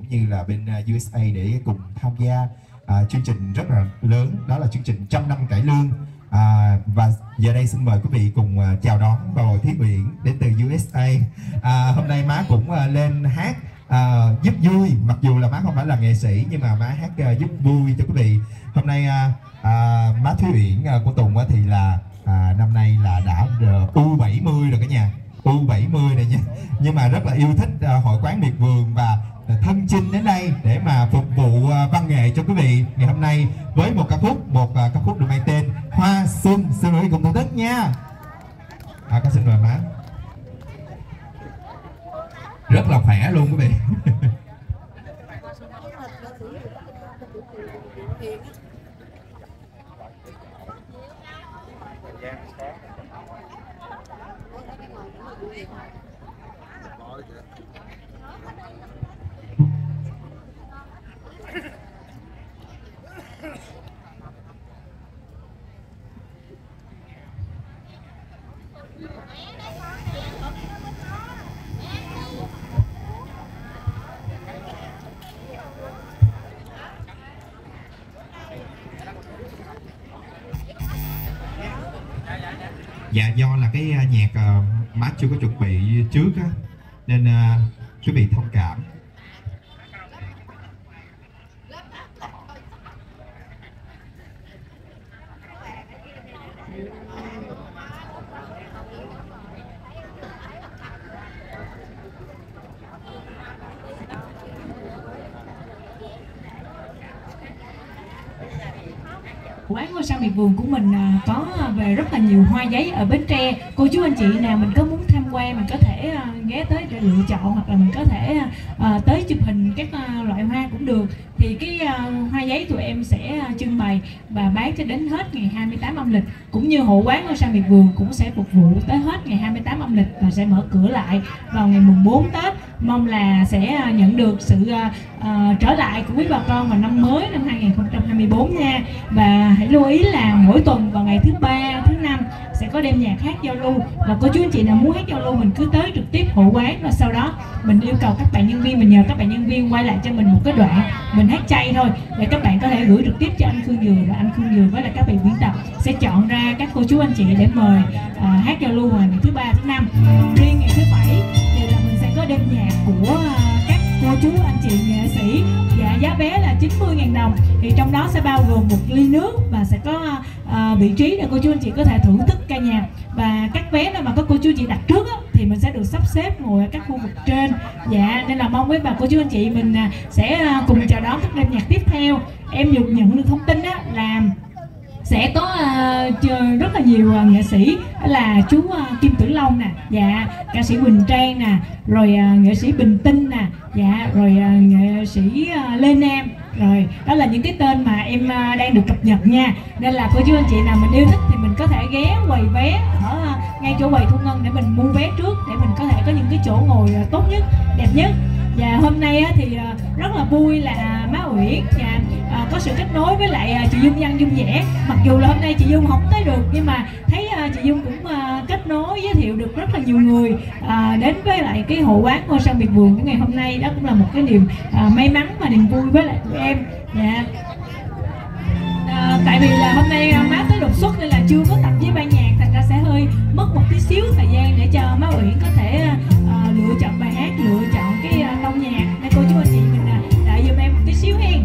cũng như là bên USA để cùng tham gia chương trình rất là lớn, đó là chương trình 100 năm cải lương. Và giờ đây xin mời quý vị cùng chào đón bà Bầu Thí Uyển đến từ USA. Hôm nay má cũng lên hát giúp vui, mặc dù là má không phải là nghệ sĩ nhưng mà má hát giúp vui cho quý vị. Hôm nay má Thí Uyển của Tùng thì là năm nay là đã U70 rồi cả nhà, U70 này nha, nhưng mà rất là yêu thích hội quán miệt vườn và thân chinh đến đây để mà phục vụ văn nghệ cho quý vị ngày hôm nay với một ca khúc được mang tên Hoa Xuân. Xin mời cùng thưởng thức nha. Con xin mời má. Rất là khỏe luôn quý vị. Dạ, do là cái nhạc má chưa có chuẩn bị trước á, nên quý vị thông cảm. Quán Ngôi Sao Miệt Vườn của mình có về rất là nhiều hoa giấy ở Bến Tre. Cô chú anh chị nào mình có muốn tham quan, mình có thể ghé tới để lựa chọn, hoặc là mình có thể tới chụp hình các loại hoa cũng được. Thì cái hoa giấy tụi em sẽ trưng bày và bán cho đến hết ngày 28 âm lịch. Cũng như hộ quán Ngôi Sao Miệt Vườn cũng sẽ phục vụ tới hết ngày 28 âm lịch và sẽ mở cửa lại vào ngày mùng 4 Tết. Mong là sẽ nhận được sự trở lại của quý bà con vào năm mới năm 2024 nha. Và hãy lưu ý là mỗi tuần vào ngày thứ Ba, thứ Năm sẽ có đêm nhạc hát giao lưu, và cô chú anh chị nào muốn hát giao lưu mình cứ tới trực tiếp hộ quán, và sau đó mình yêu cầu các bạn nhân viên, mình nhờ các bạn nhân viên quay lại cho mình một cái đoạn mình hát chay thôi, để các bạn có thể gửi trực tiếp cho anh Khương Dừa, và anh Khương Dừa với lại các bạn biên tập sẽ chọn ra các cô chú anh chị để mời hát giao lưu vào ngày thứ Ba, thứ Năm. Riêng ngày thứ Bảy thì là mình sẽ có đêm nhạc của các cô chú anh chị nghệ sĩ. Dạ, giá vé là 90.000 đồng, thì trong đó sẽ bao gồm một ly nước và sẽ có vị trí để cô chú anh chị có thể thưởng thức ca nhạc. Và các vé nào mà các cô chú anh chị đặt trước á, thì mình sẽ được sắp xếp ngồi ở các khu vực trên. Dạ, nên là mong với bà cô chú anh chị mình sẽ cùng chào đón các đêm nhạc tiếp theo. Em được nhận được thông tin á là sẽ có rất là nhiều nghệ sĩ, đó là chú Kim Tử Long nè, dạ, ca sĩ Quỳnh Trang nè, rồi nghệ sĩ Bình Tinh nè, dạ, rồi nghệ sĩ Lê Nam. Rồi, đó là những cái tên mà em đang được cập nhật nha. Nên là cô chú anh chị nào mình yêu thích thì mình có thể ghé quầy vé ở ngay chỗ quầy thu ngân để mình mua vé trước, để mình có thể có những cái chỗ ngồi tốt nhất, đẹp nhất. Và hôm nay thì rất là vui là má Uyển có sự kết nối với lại chị Dung Văn Dung Vẽ. Mặc dù là hôm nay chị Dung không tới được, nhưng mà thấy chị Dung cũng kết nối giới thiệu được rất là nhiều người đến với lại cái hộ quán Ngôi Sao Miệt Vườn của ngày hôm nay. Đó cũng là một cái niềm may mắn và niềm vui với lại tụi em. Dạ. Tại vì là hôm nay má tới đột xuất nên là chưa có tập với ban nhạc, thành ra sẽ hơi mất một tí xíu thời gian để cho má Uyển có thể lựa chọn bài hát, lựa chọn cái tông nhạc. Nên cô chú anh chị mình đợi giùm em một tí xíu hen.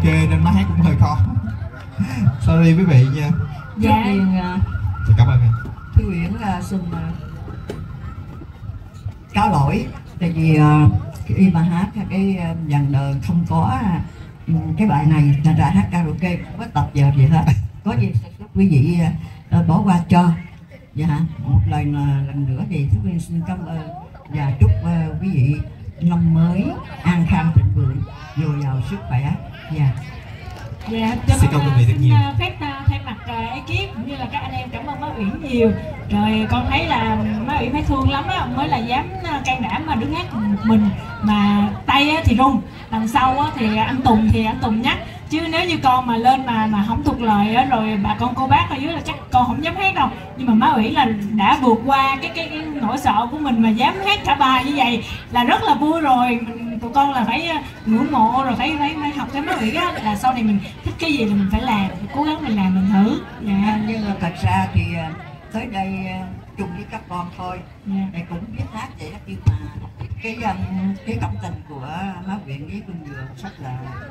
karaoke nên má hát cũng hơi khó. Sorry quý vị nha. Dạ. Cảm ơn anh. Thúy Uyển xin cáo lỗi tại vì khi mà hát cái dàn đờn không có cái bài này thành ra hát karaoke không có tập giờ gì hết. Có gì xin quý vị bỏ qua cho. Dạ, một lần nữa thì Thúy Uyển xin cảm ơn và chúc quý vị năm mới an khang thịnh vượng, dồi dào sức khỏe. Dạ. Dạ, Xin cảm ơn quý vị rất nhiều. phép thay mặt ekip cũng như là các anh em cảm ơn má Uyển nhiều. Rồi con thấy là má Uyển phải thương lắm á, mới là dám can đảm mà đứng hát một mình mà tay thì run. Lần sau thì anh Tùng nhắc, chứ nếu như con mà lên mà không thuộc lời á, rồi bà con cô bác ở dưới là chắc con không dám hát đâu. Nhưng mà má Uyển là đã vượt qua cái nỗi sợ của mình mà dám hát cả bài như vậy là rất là vui rồi. Tụi con là phải ngưỡng mộ rồi phải học cái má Uyển á, là sau này mình thích cái gì là mình phải làm, cố gắng mình làm, mình thử. Dạ. Nhưng mà thật ra thì tới đây chung với các con thôi. Dạ. Thầy cũng biết hát vậy đó, nhưng mà cái cảm tình của má Uyển với Phương Dừa rất là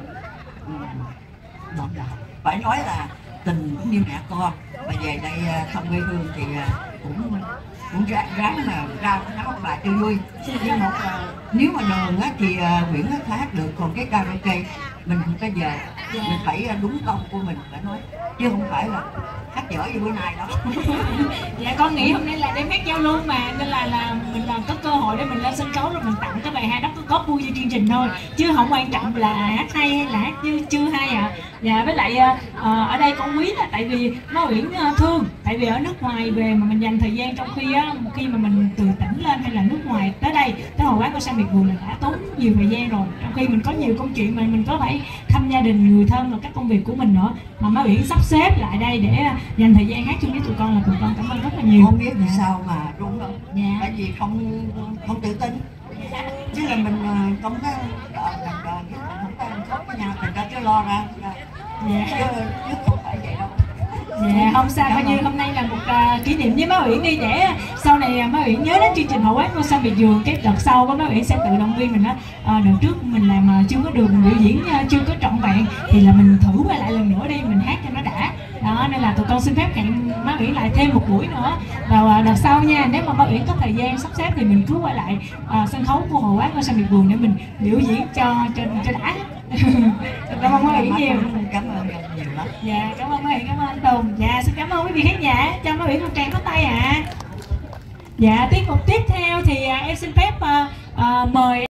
đậm đà. Phải nói là tình cũng như mẹ con, mà về đây thăm quê hương thì cũng ráng mà ra hát một bài cho vui. Nhưng mà nếu mà đờn thì Uyển hát được, còn cái karaoke mình không có giờ, mình phải đúng công của mình phải nói, chứ không phải là hát dở như bữa nay đâu. Dạ con nghĩ hôm nay là đêm hát giao lưu mà, nên là mình có cơ hội để mình lên sân khấu rồi mình tặng cái bài hát đó, có góp vui cho chương trình thôi, chứ không quan trọng là hát hay hay là hát chưa hay ạ. Dạ, với lại ở đây con quý là tại vì má Uyển thương, tại vì ở nước ngoài về mà mình dành thời gian, trong khi mà mình từ tỉnh lên hay là nước ngoài tới đây, tới Hội Quán Ngôi Sao Miệt Vườn là đã tốn nhiều thời gian rồi, trong khi mình có nhiều công chuyện mà mình có phải thăm gia đình, người thân và các công việc của mình nữa, mà má Uyển sắp xếp lại đây để dành thời gian hát chung với tụi con là tụi con cảm ơn rất là nhiều. Không biết vì sao mà run đâu. Dạ. Tại vì không tự tin, chứ là mình không có không có nhà thành ra chứ lo ra. Dạ. Chứ không phải vậy đâu. Dạ, không sao, coi như hôm nay là một kỷ niệm với má Uyển đi, để sau này má Uyển nhớ đến chương trình Hội Quán Ngôi Sao Miệt Vườn, cái đợt sau má Uyển sẽ tự động viên mình đó. Đợt trước mình làm chưa có được, mình biểu diễn chưa có trọn vẹn, thì là mình thử quay lại lần nữa đi, mình hát cho nó đã. Đó, nên là tụi con xin phép hẹn má Uyển lại thêm một buổi nữa vào đợt sau nha. Nếu mà má Uyển có thời gian sắp xếp thì mình cứ quay lại sân khấu của Hội Quán Ngôi Sao Miệt Vườn để mình biểu diễn cho đã. Cảm ơn má Uyển nhiều. Cảm ơn nhiều lắm. Dạ, cảm ơn má Uyển, cảm ơn anh Tùng. Dạ, xin cảm ơn quý vị khán giả, cho má Uyển một tràng pháo tay ạ. Dạ, tiết mục tiếp theo thì em xin phép mời